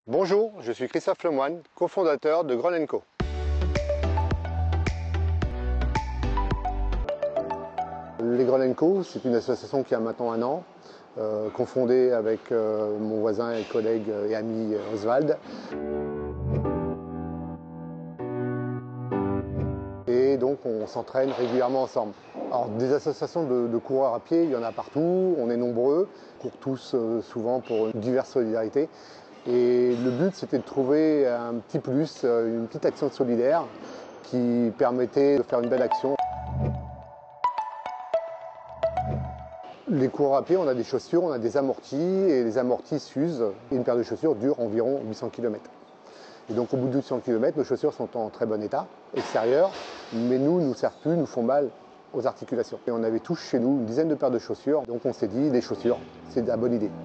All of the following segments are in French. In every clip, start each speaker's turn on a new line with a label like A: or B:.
A: Bonjour, je suis Christophe Lemoine, cofondateur de Groll & Co. Les Groll & Co, c'est une association qui a maintenant 1 an, cofondée avec mon voisin et collègue et ami Oswald. Et donc on s'entraîne régulièrement ensemble. Alors des associations de coureurs à pied, il y en a partout, on est nombreux, on court tous souvent pour une diverse solidarité. Et le but, c'était de trouver un petit plus, une petite action solidaire qui permettait de faire une belle action. Les coureurs à pied, on a des chaussures, on a des amortis, et les amortis s'usent. Une paire de chaussures dure environ 800 km. Et donc au bout de 800 km, nos chaussures sont en très bon état, extérieur, mais nous servent plus, nous font mal aux articulations. Et on avait tous chez nous une dizaine de paires de chaussures, donc on s'est dit, les chaussures, c'est la bonne idée.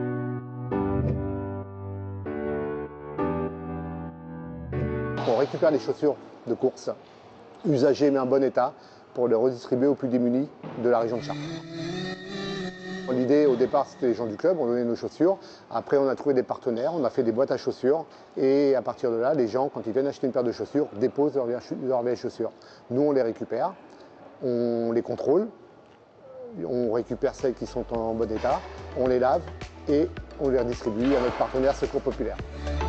A: On récupère les chaussures de course, usagées mais en bon état, pour les redistribuer aux plus démunis de la région de Chartres. L'idée au départ, c'était les gens du club, on donnait nos chaussures. Après, on a trouvé des partenaires, on a fait des boîtes à chaussures. Et à partir de là, les gens, quand ils viennent acheter une paire de chaussures, déposent leurs vieilles chaussures. Nous, on les récupère, on les contrôle, on récupère celles qui sont en bon état, on les lave et on les redistribue à notre partenaire Secours Populaire.